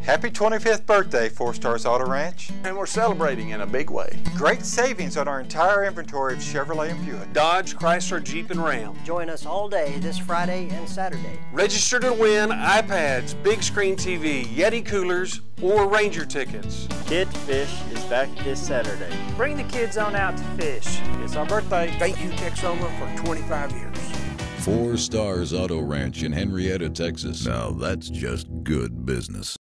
Happy 25th birthday, Four Stars Auto Ranch. And we're celebrating in a big way. Great savings on our entire inventory of Chevrolet and Buick. Dodge, Chrysler, Jeep, and Ram. Join us all day this Friday and Saturday. Register to win iPads, big screen TV, Yeti coolers, or Ranger tickets. Kid Fish is back this Saturday. Bring the kids on out to fish. It's our birthday. Thank you, Texoma, for 25 years. Four Stars Auto Ranch in Henrietta, Texas. Now that's just good business.